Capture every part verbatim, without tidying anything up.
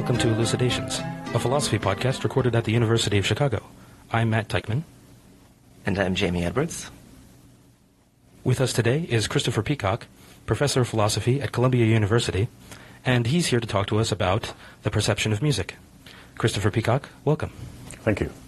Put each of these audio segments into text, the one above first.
welcome to Elucidations, a philosophy podcast recorded at the University of Chicago. I'm Matt Teichman. And I'm Jamie Edwards. With us today is Christopher Peacocke, professor of philosophy at Columbia University, and he's here to talk to us about the perception of music. Christopher Peacocke, welcome. Thank you.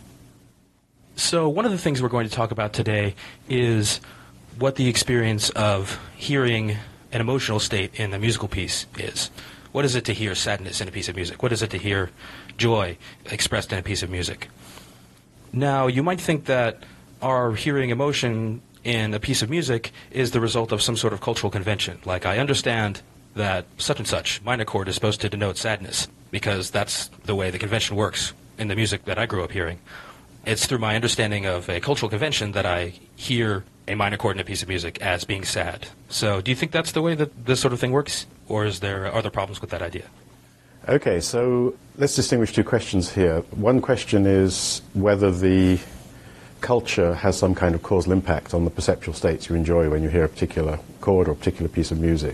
So one of the things we're going to talk about today is what the experience of hearing an emotional state in a musical piece is. What is it to hear sadness in a piece of music? What is it to hear joy expressed in a piece of music? Now, you might think that our hearing emotion in a piece of music is the result of some sort of cultural convention. Like, I understand that such and such minor chord is supposed to denote sadness because that's the way the convention works in the music that I grew up hearing. It's through my understanding of a cultural convention that I hear a minor chord in a piece of music as being sad. So do you think that's the way that this sort of thing works, or is there other problems with that idea? Okay, so let's distinguish two questions here. One question is whether the culture has some kind of causal impact on the perceptual states you enjoy when you hear a particular chord or a particular piece of music.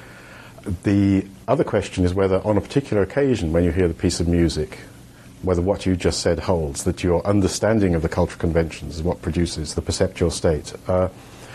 The other question is whether on a particular occasion when you hear the piece of music, whether what you just said holds, that your understanding of the cultural conventions is what produces the perceptual state. Uh,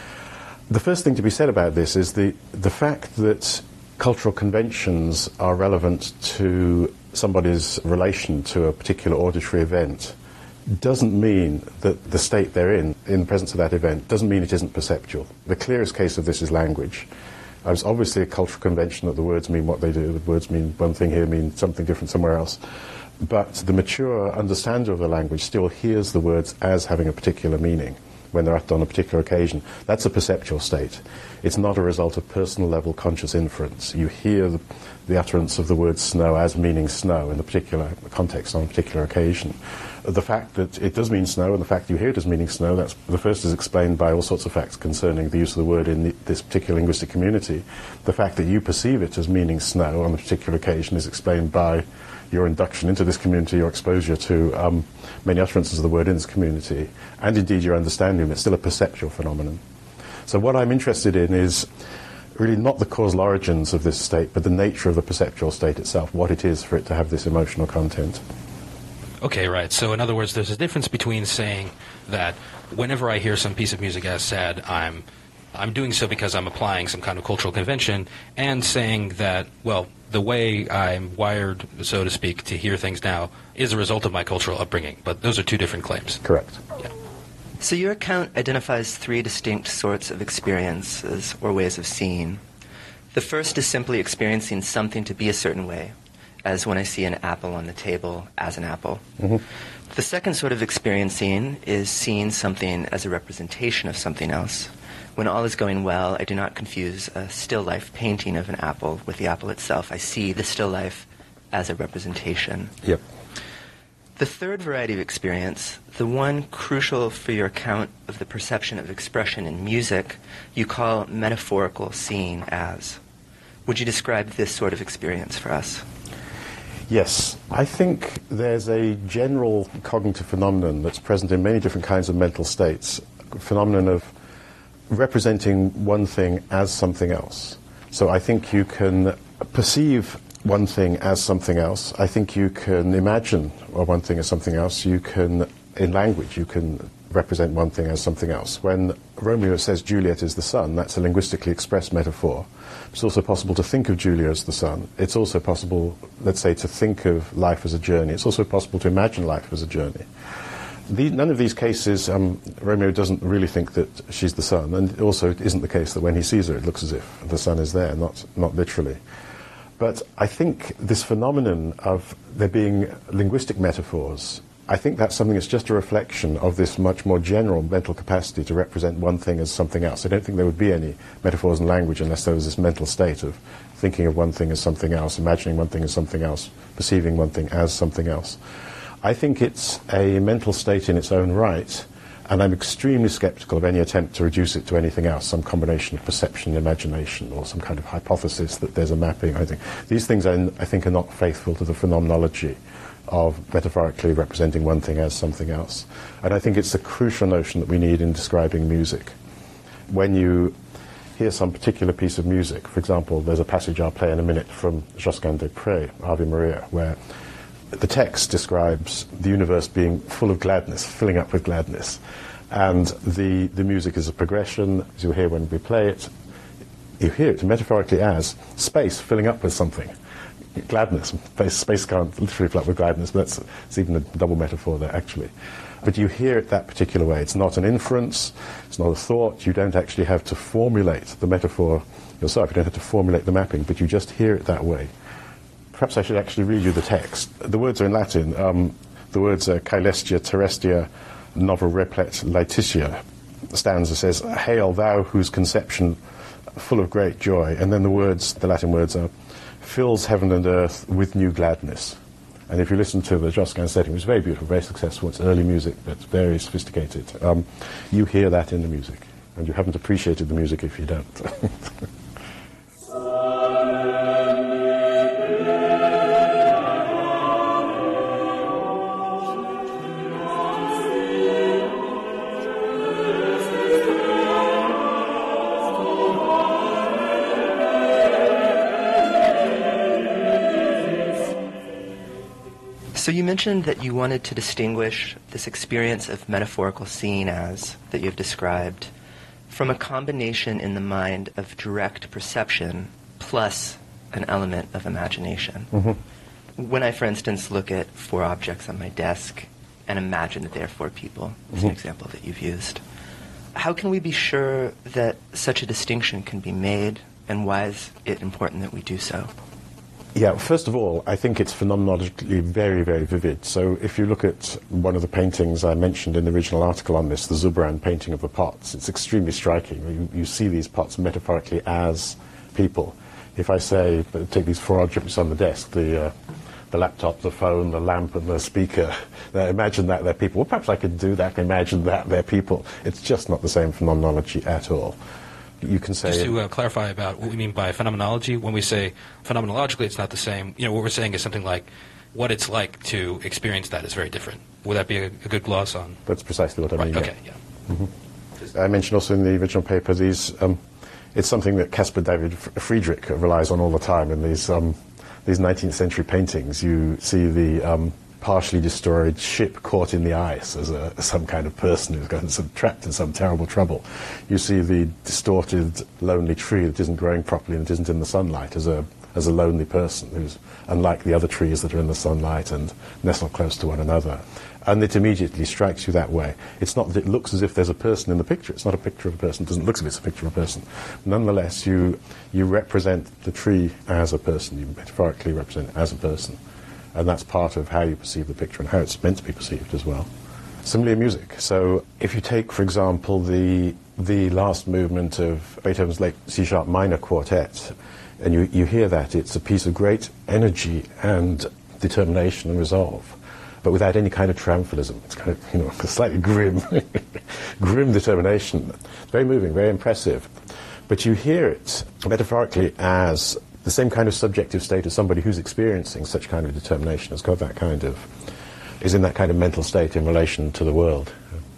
the first thing to be said about this is the, the fact that cultural conventions are relevant to somebody's relation to a particular auditory event doesn't mean that the state they're in, in the presence of that event, doesn't mean it isn't perceptual. The clearest case of this is language. There's obviously a cultural convention that the words mean what they do. The words mean one thing here, mean something different somewhere else. But the mature understander of the language still hears the words as having a particular meaning when they're uttered on a particular occasion. That's a perceptual state. It's not a result of personal level conscious inference. You hear the, the utterance of the word snow as meaning snow in a particular context on a particular occasion. The fact that it does mean snow and the fact you hear it as meaning snow, that's, the first is explained by all sorts of facts concerning the use of the word in the, this particular linguistic community. The fact that you perceive it as meaning snow on a particular occasion is explained by your induction into this community, your exposure to um, many utterances of the word in this community, and indeed your understanding. It's still a perceptual phenomenon. So what I'm interested in is really not the causal origins of this state, but the nature of the perceptual state itself, what it is for it to have this emotional content. Okay, right. So in other words, there's a difference between saying that whenever I hear some piece of music as sad, I'm I'm doing so because I'm applying some kind of cultural convention, and saying that, well, the way I'm wired, so to speak, to hear things now is a result of my cultural upbringing. But those are two different claims. Correct. Yeah. So your account identifies three distinct sorts of experiences or ways of seeing. The first is simply experiencing something to be a certain way, as when I see an apple on the table as an apple. Mm-hmm. The second sort of experiencing is seeing something as a representation of something else. When all is going well, I do not confuse a still life painting of an apple with the apple itself. I see the still life as a representation. Yep. The third variety of experience, the one crucial for your account of the perception of expression in music, you call metaphorical seeing as. Would you describe this sort of experience for us? Yes. I think there's a general cognitive phenomenon that's present in many different kinds of mental states, a phenomenon of representing one thing as something else. So I think you can perceive one thing as something else. I think you can imagine one thing as something else. You can, in language, you can represent one thing as something else. When Romeo says Juliet is the sun, that's a linguistically expressed metaphor. It's also possible to think of Julia as the sun. It's also possible, let's say, to think of life as a journey. It's also possible to imagine life as a journey. The, none of these cases, um, Romeo doesn't really think that she's the sun, and also it isn't the case that when he sees her it looks as if the sun is there, not, not literally. But I think this phenomenon of there being linguistic metaphors, I think that's something that's just a reflection of this much more general mental capacity to represent one thing as something else. I don't think there would be any metaphors in language unless there was this mental state of thinking of one thing as something else, imagining one thing as something else, perceiving one thing as something else. I think it's a mental state in its own right, and I'm extremely skeptical of any attempt to reduce it to anything else, some combination of perception and imagination, or some kind of hypothesis that there's a mapping. I think these things, I, I think, are not faithful to the phenomenology of metaphorically representing one thing as something else. And I think it's a crucial notion that we need in describing music. When you hear some particular piece of music. For example, there's a passage I'll play in a minute from Josquin des Prés, Ave Maria, where the text describes the universe being full of gladness, filling up with gladness. And the, the music is a progression, as you'll hear when we play it. You hear it metaphorically as space filling up with something. Gladness. Space, space can't literally fill up with gladness, but that's it's even a double metaphor there, actually. But you hear it that particular way. It's not an inference, it's not a thought. You don't actually have to formulate the metaphor yourself. You don't have to formulate the mapping, but you just hear it that way. Perhaps I should actually read you the text. The words are in Latin. Um, the words are caelestia terrestia novel replet laetitia. The stanza says, "Hail thou whose conception full of great joy," and then the words, the Latin words are, "fills heaven and earth with new gladness." And if you listen to the Josquin setting, which is very beautiful, very successful, it's early music, but very sophisticated, um, you hear that in the music. And you haven't appreciated the music if you don't. So you mentioned that you wanted to distinguish this experience of metaphorical seeing as, that you've described, from a combination in the mind of direct perception plus an element of imagination. Mm-hmm. When I, for instance, look at four objects on my desk and imagine that they are four people, is mm-hmm. an example that you've used, how can we be sure that such a distinction can be made, and why is it important that we do so? Yeah, first of all, I think it's phenomenologically very, very vivid. So if you look at one of the paintings I mentioned in the original article on this, the Zubran painting of the pots, it's extremely striking. You, you see these pots metaphorically as people. If I say, take these four objects on the desk, the, uh, the laptop, the phone, the lamp, and the speaker, now imagine that they're people. Well, perhaps I could do that, imagine that they're people. It's just not the same phenomenology at all. You can say... Just to uh, clarify about what we mean by phenomenology, when we say phenomenologically it's not the same, you know, what we're saying is something like what it's like to experience that is very different. Would that be a, a good gloss on? That's precisely what I right, mean. Okay, yeah. yeah. Mm-hmm. I mentioned also in the original paper these... Um, it's something that Caspar David Friedrich relies on all the time in these, um, these nineteenth century paintings. You see the... Um, partially destroyed ship caught in the ice as a, some kind of person who's got some, trapped in some terrible trouble. You see the distorted, lonely tree that isn't growing properly and it isn't in the sunlight as a, as a lonely person who's unlike the other trees that are in the sunlight and nestle close to one another. And it immediately strikes you that way. It's not that it looks as if there's a person in the picture. It's not a picture of a person. It doesn't look as if it's a picture of a person. Nonetheless, you, you represent the tree as a person. You metaphorically represent it as a person. And that's part of how you perceive the picture and how it's meant to be perceived as well. Similarly, music. So if you take, for example, the the last movement of Beethoven's late C-sharp minor quartet, and you, you hear that, it's a piece of great energy and determination and resolve, but without any kind of triumphalism. It's kind of, you know, slightly grim, grim determination. Very moving, very impressive. But you hear it metaphorically as the same kind of subjective state as somebody who's experiencing such kind of determination, has got that kind of, is in that kind of mental state in relation to the world.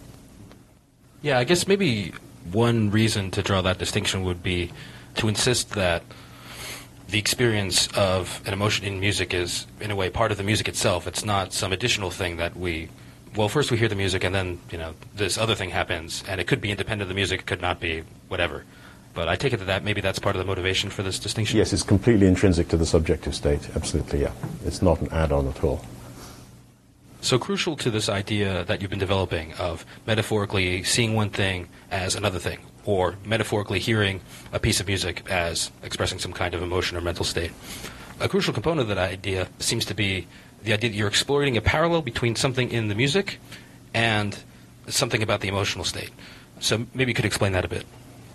Yeah, I guess maybe one reason to draw that distinction would be to insist that the experience of an emotion in music is, in a way, part of the music itself. It's not some additional thing that we, well, first we hear the music and then, you know, this other thing happens, and it could be independent of the music, it could not be, whatever. But I take it that, that maybe that's part of the motivation for this distinction? Yes, it's completely intrinsic to the subjective state, absolutely, yeah. It's not an add-on at all. So crucial to this idea that you've been developing of metaphorically seeing one thing as another thing, or metaphorically hearing a piece of music as expressing some kind of emotion or mental state. A crucial component of that idea seems to be the idea that you're exploring a parallel between something in the music and something about the emotional state. So maybe you could explain that a bit.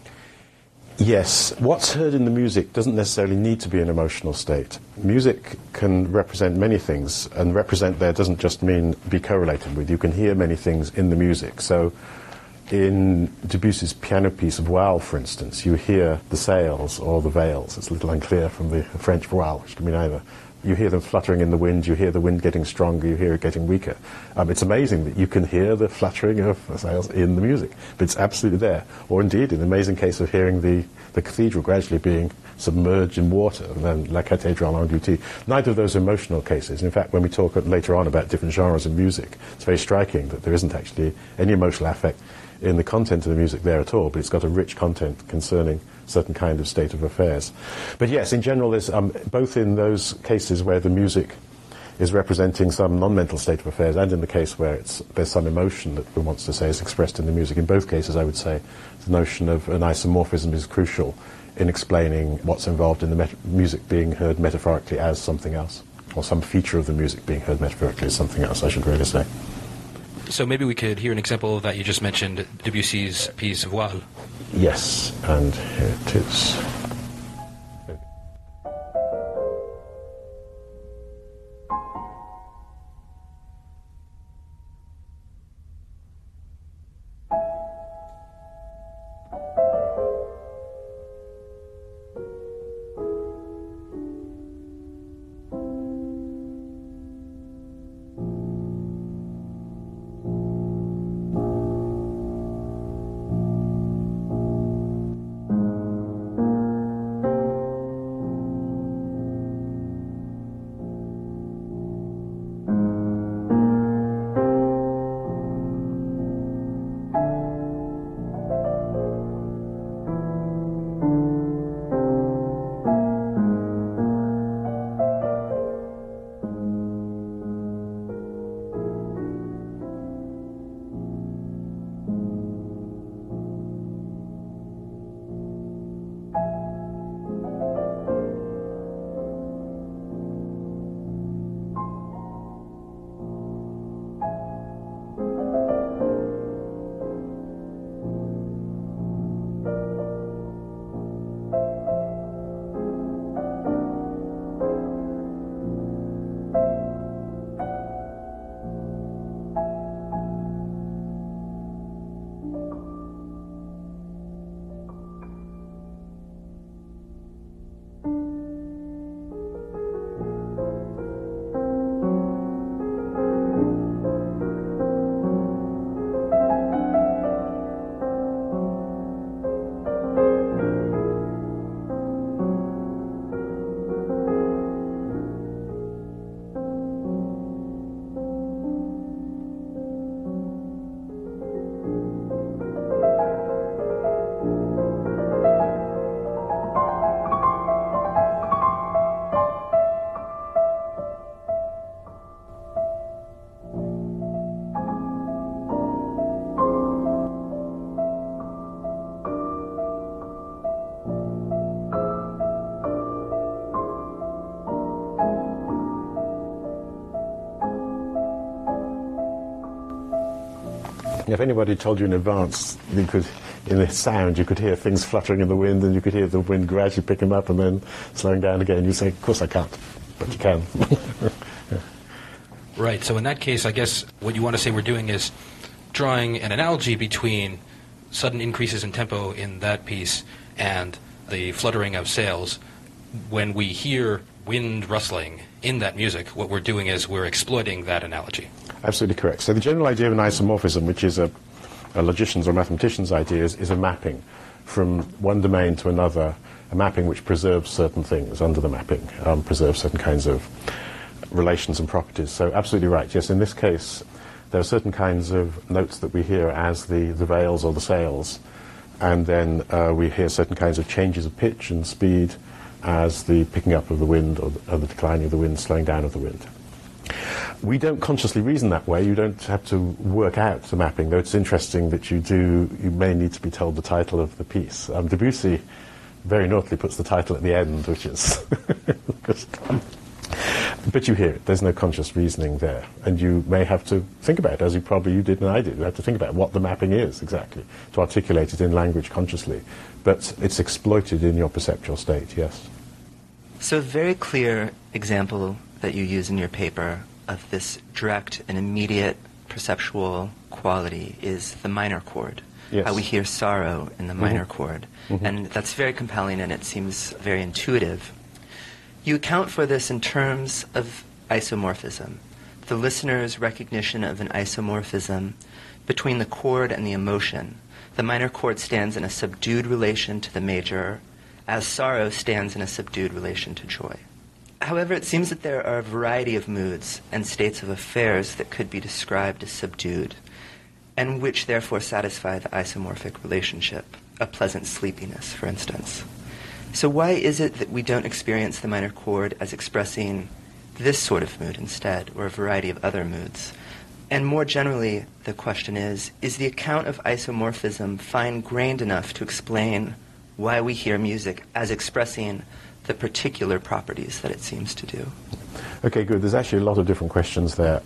Yes, what's heard in the music doesn't necessarily need to be an emotional state. Music can represent many things, and represent there doesn't just mean be correlated with. You can hear many things in the music. So in Debussy's piano piece of voile, for instance, you hear the sails or the veils. It's a little unclear from the French voile, which can mean either You hear them fluttering in the wind, you hear the wind getting stronger, you hear it getting weaker. Um, it's amazing that you can hear the fluttering of sails in the music, but it's absolutely there. Or indeed, in the amazing case of hearing the, the cathedral gradually being submerged in water, and then La Cathédrale engloutie. Neither of those are emotional cases. In fact, when we talk later on about different genres of music, it's very striking that there isn't actually any emotional affect in the content of the music there at all, but it's got a rich content concerning certain kind of state of affairs. But yes, in general, there's, um, both in those cases where the music is representing some non-mental state of affairs, and in the case where it's, there's some emotion that one wants to say is expressed in the music, in both cases I would say the notion of an isomorphism is crucial in explaining what's involved in the met- music being heard metaphorically as something else, or some feature of the music being heard metaphorically as something else, I should really say. So maybe we could hear an example that you just mentioned, Debussy's piece Voile. Yes, and here it is. If anybody told you in advance, you could, in the sound, you could hear things fluttering in the wind, and you could hear the wind gradually picking up and then slowing down again, you say, of course I can't, but you can. Yeah. Right, so in that case, I guess what you want to say we're doing is drawing an analogy between sudden increases in tempo in that piece and the fluttering of sails. When we hear wind rustling in that music, what we're doing is we're exploiting that analogy. Absolutely correct. So the general idea of an isomorphism, which is a, a logician's or mathematician's idea, is, is a mapping from one domain to another, a mapping which preserves certain things under the mapping, um, preserves certain kinds of relations and properties. So absolutely right. Yes, in this case, there are certain kinds of notes that we hear as the, the veils or the sails, and then uh, we hear certain kinds of changes of pitch and speed as the picking up of the wind or the, or the declining of the wind, slowing down of the wind. We don't consciously reason that way. You don't have to work out the mapping, though it's interesting that you do. You may need to be told the title of the piece. Um, Debussy very naughtily puts the title at the end, which is... But you hear it. There's no conscious reasoning there. And you may have to think about it, as you probably you did and I did. You have to think about what the mapping is, exactly, to articulate it in language consciously. But it's exploited in your perceptual state, yes. So a very clear example that you use in your paper of this direct and immediate perceptual quality is the minor chord. Yes. How we hear sorrow in the minor Mm-hmm. chord. Mm-hmm. And that's very compelling, and it seems very intuitive. You account for this in terms of isomorphism, the listener's recognition of an isomorphism between the chord and the emotion. The minor chord stands in a subdued relation to the major, as sorrow stands in a subdued relation to joy. However, it seems that there are a variety of moods and states of affairs that could be described as subdued, and which therefore satisfy the isomorphic relationship, a pleasant sleepiness, for instance. So why is it that we don't experience the minor chord as expressing this sort of mood instead, or a variety of other moods? And more generally, the question is, is the account of isomorphism fine-grained enough to explain why we hear music as expressing the particular properties that it seems to do? Okay, good. There's actually a lot of different questions there.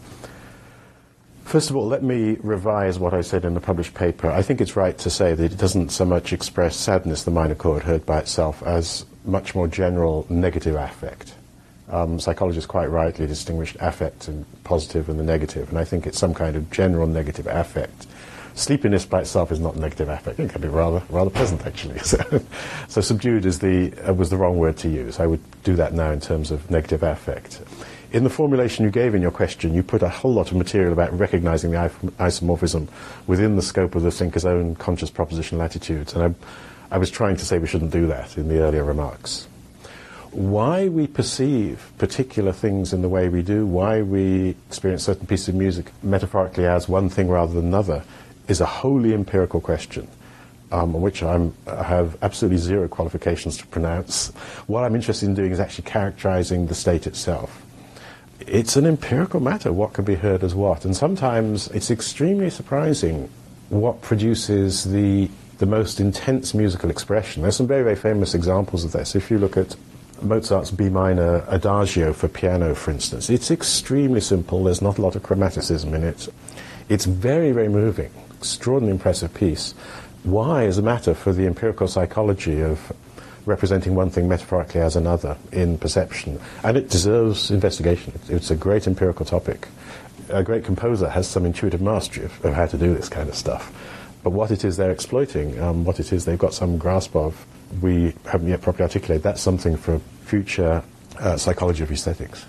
First of all, let me revise what I said in the published paper. I think it's right to say that it doesn't so much express sadness, the minor chord, heard by itself, as much more general negative affect. Um, psychologists quite rightly distinguished affect and positive and the negative, and I think it's some kind of general negative affect. Sleepiness by itself is not negative affect. It can be rather rather pleasant, actually. So, so subdued is the uh, was the wrong word to use. I would do that now in terms of negative affect. In the formulation you gave in your question, you put a whole lot of material about recognizing the isomorphism within the scope of the thinker's own conscious propositional attitudes, and I, I was trying to say we shouldn't do that in the earlier remarks. Why we perceive particular things in the way we do, why we experience certain pieces of music metaphorically as one thing rather than another, is a wholly empirical question, um, on which I'm, I have absolutely zero qualifications to pronounce. What I'm interested in doing is actually characterizing the state itself. It's an empirical matter, what can be heard as what, and sometimes it's extremely surprising what produces the, the most intense musical expression. There's some very, very famous examples of this. If you look at Mozart's B minor adagio for piano, for instance, it's extremely simple, there's not a lot of chromaticism in it. It's very, very moving, extraordinarily impressive piece. Why is a matter for the empirical psychology of representing one thing metaphorically as another in perception, and it deserves investigation. It's a great empirical topic. A great composer has some intuitive mastery of, of how to do this kind of stuff, but what it is they're exploiting, um, what it is they've got some grasp of, we haven't yet properly articulated. That's something for future uh, psychology of aesthetics.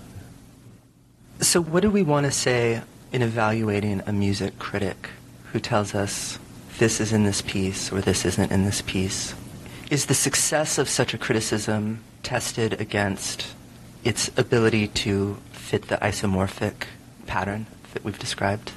So what do we want to say in evaluating a music critic who tells us this is in this piece or this isn't in this piece? Is the success of such a criticism tested against its ability to fit the isomorphic pattern that we've described?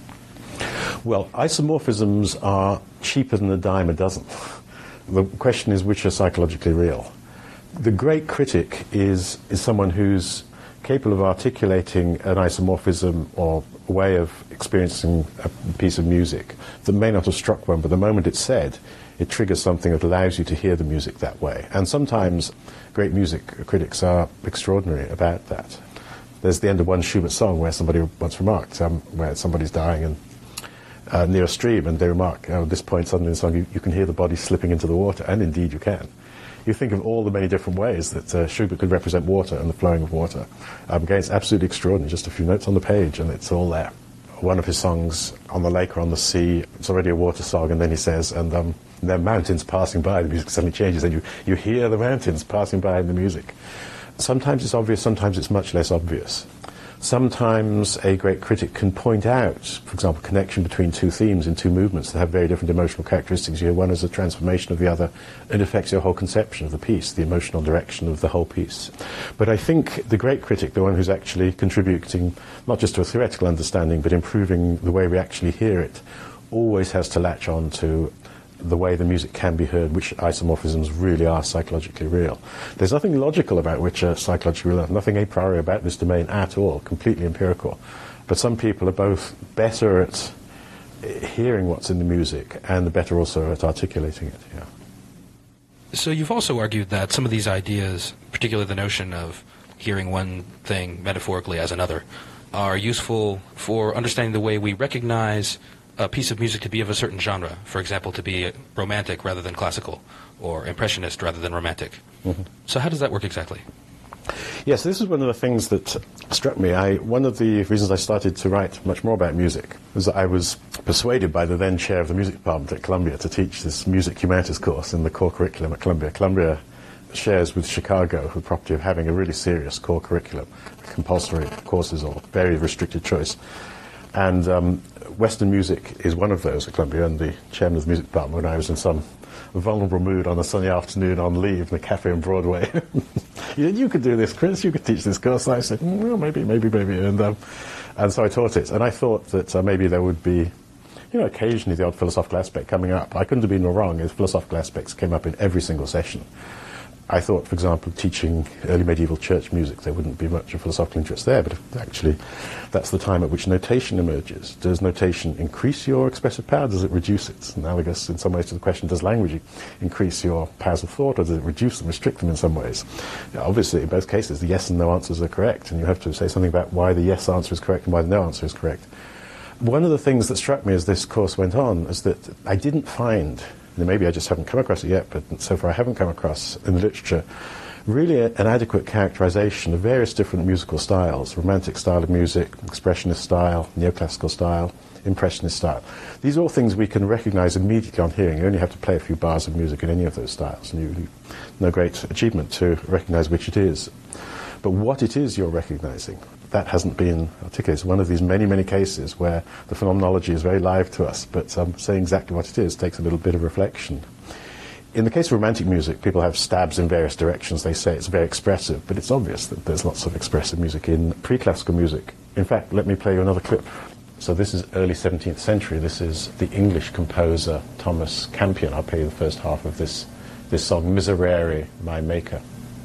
Well, isomorphisms are cheaper than a dime a dozen. The question is which are psychologically real. The great critic is, is someone who's capable of articulating an isomorphism or a way of experiencing a piece of music that may not have struck one, but the moment it's said, it triggers something that allows you to hear the music that way. And sometimes great music critics are extraordinary about that. There's the end of one Schubert song where somebody once remarked, um, where somebody's dying and uh, near a stream, and they remark, oh, at this point suddenly in the song you, you can hear the body slipping into the water, and indeed you can. You think of all the many different ways that uh, Schubert could represent water and the flowing of water. Um, again, it's absolutely extraordinary, just a few notes on the page and it's all there. One of his songs, On the Lake or on the Sea, it's already a water song, and then he says, and um, there are mountains passing by, the music suddenly changes, and you, you hear the mountains passing by in the music. Sometimes it's obvious, sometimes it's much less obvious. Sometimes a great critic can point out, for example, connection between two themes in two movements that have very different emotional characteristics. You hear one as a transformation of the other, and it affects your whole conception of the piece, the emotional direction of the whole piece. But I think the great critic, the one who's actually contributing not just to a theoretical understanding, but improving the way we actually hear it, always has to latch on to the way the music can be heard, which isomorphisms really are psychologically real. There's nothing logical about which are psychologically real, nothing a priori about this domain at all, completely empirical. But some people are both better at hearing what's in the music and better also at articulating it. Yeah. So you've also argued that some of these ideas, particularly the notion of hearing one thing metaphorically as another, are useful for understanding the way we recognize a piece of music to be of a certain genre, for example, to be romantic rather than classical, or impressionist rather than romantic. Mm-hmm. So how does that work exactly? Yes, this is one of the things that struck me. I, one of the reasons I started to write much more about music was that I was persuaded by the then chair of the music department at Columbia to teach this music humanities course in the core curriculum at Columbia. Columbia shares with Chicago the property of having a really serious core curriculum, compulsory courses or very restricted choice. And um, Western music is one of those at Columbia, and the chairman of the music department, when I was in some vulnerable mood on a sunny afternoon on leave in a cafe on Broadway, you, you could do this, Chris, you could teach this course. And I said, mm, well, maybe, maybe, maybe. And, um, and so I taught it. And I thought that uh, maybe there would be, you know, occasionally the odd philosophical aspect coming up. I couldn't have been more wrong, as philosophical aspects came up in every single session. I thought, for example, teaching early medieval church music, there wouldn't be much of philosophical interest there, but actually that's the time at which notation emerges. Does notation increase your expressive power? Does it reduce it? Analogous in some ways to the question, does language increase your powers of thought, or does it reduce them, restrict them in some ways? Now, obviously, in both cases, the yes and no answers are correct, and you have to say something about why the yes answer is correct and why the no answer is correct. One of the things that struck me as this course went on is that I didn't find, and maybe I just haven't come across it yet, but so far I haven't come across in the literature really a, an adequate characterization of various different musical styles: romantic style of music, expressionist style, neoclassical style, impressionist style. These are all things we can recognize immediately on hearing. You only have to play a few bars of music in any of those styles, and you, no great achievement to recognize which it is. But what it is you're recognizing, that hasn't been articulated. It's one of these many, many cases where the phenomenology is very live to us, but um, saying exactly what it is takes a little bit of reflection. In the case of romantic music, people have stabs in various directions. They say it's very expressive, but it's obvious that there's lots of expressive music in pre-classical music. In fact, let me play you another clip. So this is early seventeenth century. This is the English composer Thomas Campion. I'll play you the first half of this, this song, Miserere, My Maker.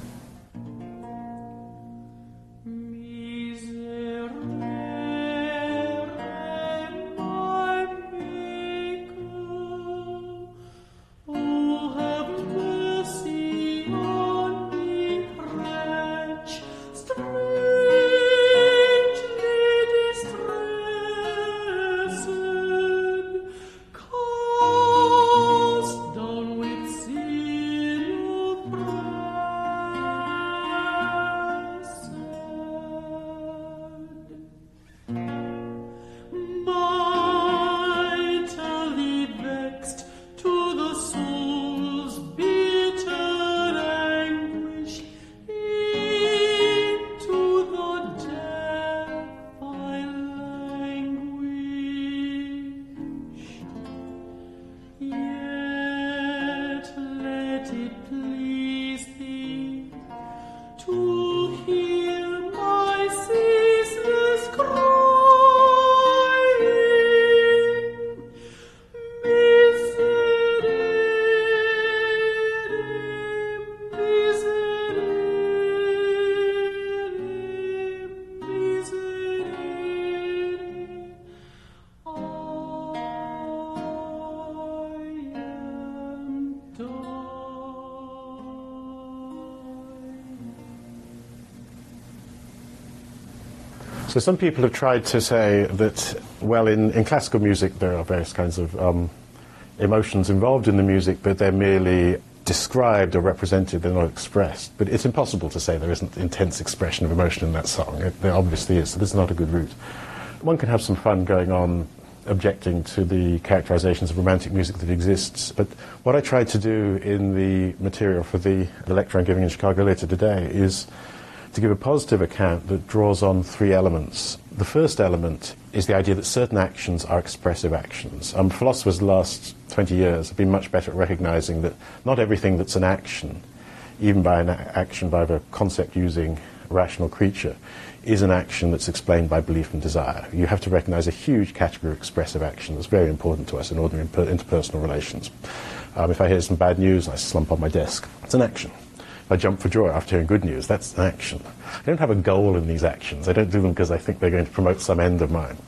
So some people have tried to say that, well, in, in classical music there are various kinds of um, emotions involved in the music, but they're merely described or represented, they're not expressed. But it's impossible to say there isn't intense expression of emotion in that song. It, there obviously is, so this is not a good route. One can have some fun going on objecting to the characterizations of romantic music that exists, but what I tried to do in the material for the, the lecture I'm giving in Chicago later today is to give a positive account that draws on three elements. The first element is the idea that certain actions are expressive actions. Um, philosophers the last twenty years have been much better at recognizing that not everything that's an action, even by an a- action by a concept-using rational creature, is an action that's explained by belief and desire. You have to recognize a huge category of expressive action that's very important to us in ordinary inter- interpersonal relations. Um, if I hear some bad news and I slump on my desk, it's an action. I jump for joy after hearing good news, that's an action. I don't have a goal in these actions. I don't do them because I think they're going to promote some end of mine.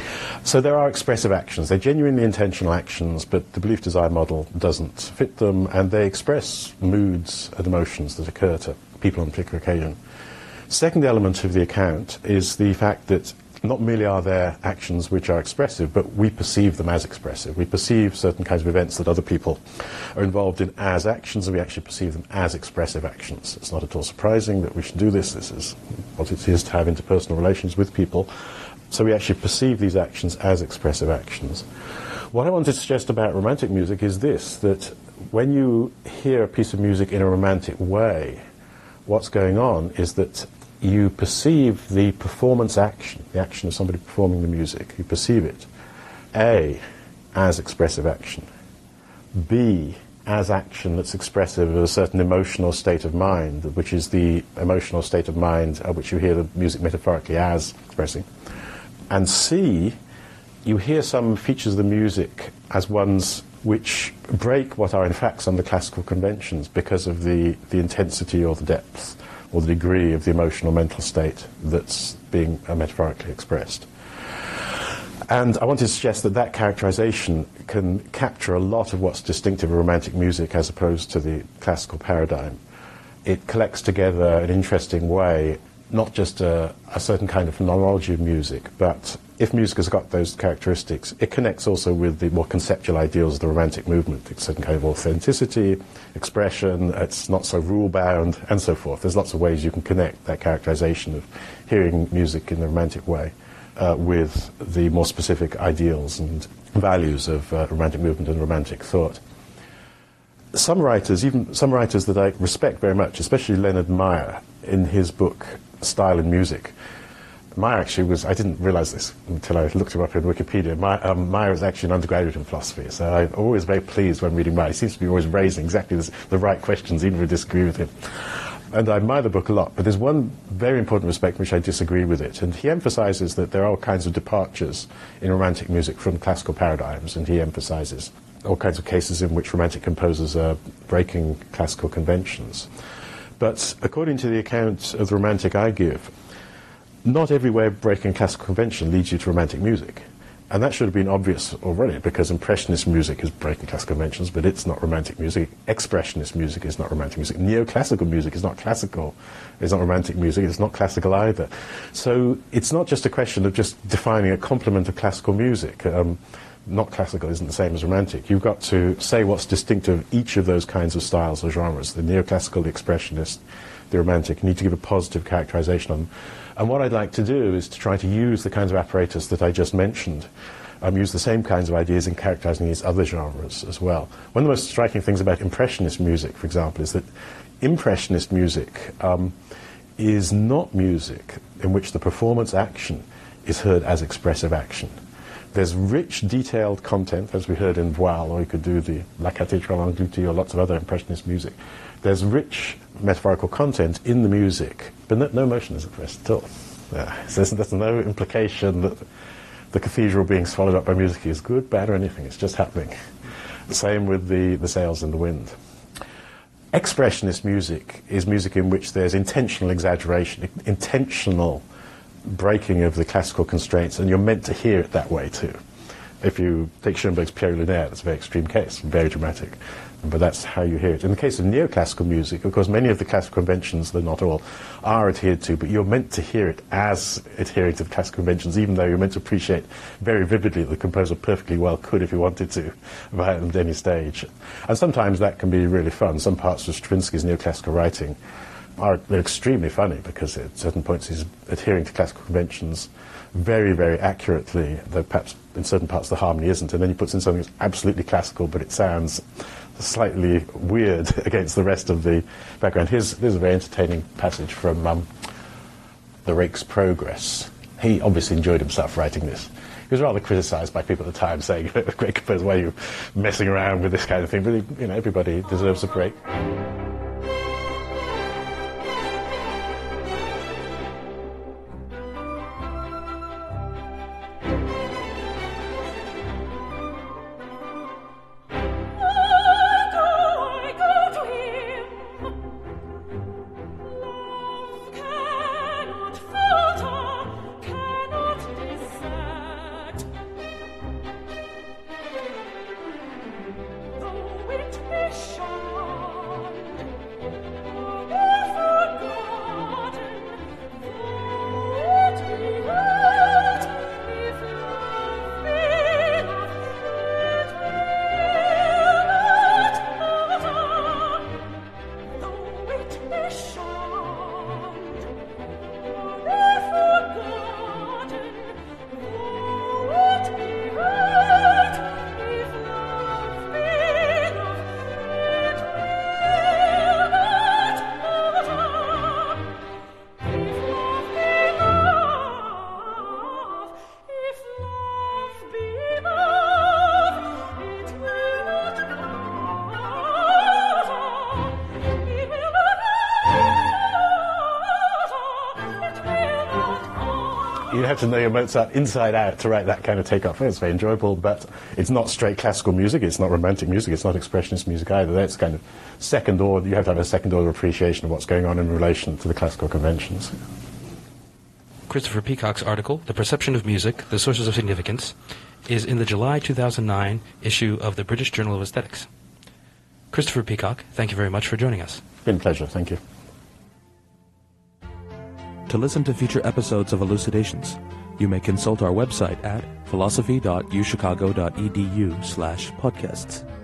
So there are expressive actions. They're genuinely intentional actions, but the belief-desire model doesn't fit them, and they express moods and emotions that occur to people on a particular occasion. Second element of the account is the fact that not merely are there actions which are expressive, but we perceive them as expressive. We perceive certain kinds of events that other people are involved in as actions, and we actually perceive them as expressive actions. It's not at all surprising that we should do this. This is what it is to have interpersonal relations with people. So we actually perceive these actions as expressive actions. What I want to suggest about romantic music is this, that when you hear a piece of music in a romantic way, what's going on is that you perceive the performance action, the action of somebody performing the music, you perceive it, A, as expressive action, B, as action that's expressive of a certain emotional state of mind, which is the emotional state of mind uh, which you hear the music metaphorically as expressing, and C, you hear some features of the music as ones which break what are in fact some of the classical conventions because of the, the intensity or the depth or the degree of the emotional mental state that's being uh, metaphorically expressed. And I want to suggest that that characterization can capture a lot of what's distinctive of romantic music as opposed to the classical paradigm. It collects together in an interesting way not just a, a certain kind of phenomenology of music, but if music has got those characteristics, it connects also with the more conceptual ideals of the romantic movement. It's a certain kind of authenticity, expression, it's not so rule-bound, and so forth. There's lots of ways you can connect that characterization of hearing music in the romantic way uh, with the more specific ideals and values of uh, romantic movement and romantic thought. Some writers, even some writers that I respect very much, especially Leonard Meyer, in his book Style in Music. Meyer actually was, I didn't realize this until I looked him up in Wikipedia. Meyer, um, Meyer is actually an undergraduate in philosophy, so I'm always very pleased when reading Meyer. He seems to be always raising exactly this, the right questions, even if I disagree with him. And I admire the book a lot, but there's one very important respect in which I disagree with it. And he emphasizes that there are all kinds of departures in romantic music from classical paradigms, and he emphasizes all kinds of cases in which romantic composers are breaking classical conventions. But according to the account of the romantic I give, not every way of breaking classical convention leads you to romantic music. And that should have been obvious already, because Impressionist music is breaking classical conventions, but it's not romantic music. Expressionist music is not romantic music. Neoclassical music is not classical. It's not romantic music. It's not classical either. So it's not just a question of just defining a complement of classical music. Um, not classical isn't the same as romantic. You've got to say what's distinctive of each of those kinds of styles or genres, the neoclassical, the expressionist, the romantic. You need to give a positive characterization on them. And what I'd like to do is to try to use the kinds of apparatus that I just mentioned, um, use the same kinds of ideas in characterizing these other genres as well. One of the most striking things about Impressionist music, for example, is that Impressionist music um, is not music in which the performance action is heard as expressive action. There's rich, detailed content, as we heard in Voile, or you could do the La Cathédrale Engloutie, or lots of other Impressionist music. There's rich metaphorical content in the music, but no, no emotion is expressed at all. Uh, so there's, there's no implication that the cathedral being swallowed up by music is good, bad, or anything. It's just happening. Same with the, the sails in the wind. Expressionist music is music in which there's intentional exaggeration, intentional breaking of the classical constraints, and you're meant to hear it that way too. If you take Schoenberg's Pierre Lunaire, that's a very extreme case, very dramatic, but that's how you hear it. In the case of neoclassical music, of course, many of the classical conventions, though not all, are adhered to, but you're meant to hear it as adhering to the classical conventions, even though you're meant to appreciate very vividly that the composer perfectly well could, if he wanted to, violate any stage. And sometimes that can be really fun. Some parts of Stravinsky's neoclassical writing are extremely funny because at certain points he's adhering to classical conventions very, very accurately, though perhaps in certain parts the harmony isn't, and then he puts in something that's absolutely classical but it sounds slightly weird against the rest of the background. Here's, here's a very entertaining passage from um, The Rake's Progress. He obviously enjoyed himself writing this. He was rather criticised by people at the time, saying, "Great composer, why are you messing around with this kind of thing?" But he, you know, everybody deserves a break. you have to know your Mozart inside out to write that kind of takeoff. It's very enjoyable, but it's not straight classical music. It's not romantic music. It's not expressionist music either. That's kind of second order. You have to have a second order appreciation of what's going on in relation to the classical conventions. Christopher Peacocke's article, The Perception of Music, The Sources of Significance, is in the July two thousand nine issue of the British Journal of Aesthetics. Christopher Peacocke, thank you very much for joining us. It's been a pleasure. Thank you. To listen to future episodes of Elucidations, you may consult our website at philosophy dot u chicago dot e d u slash podcasts.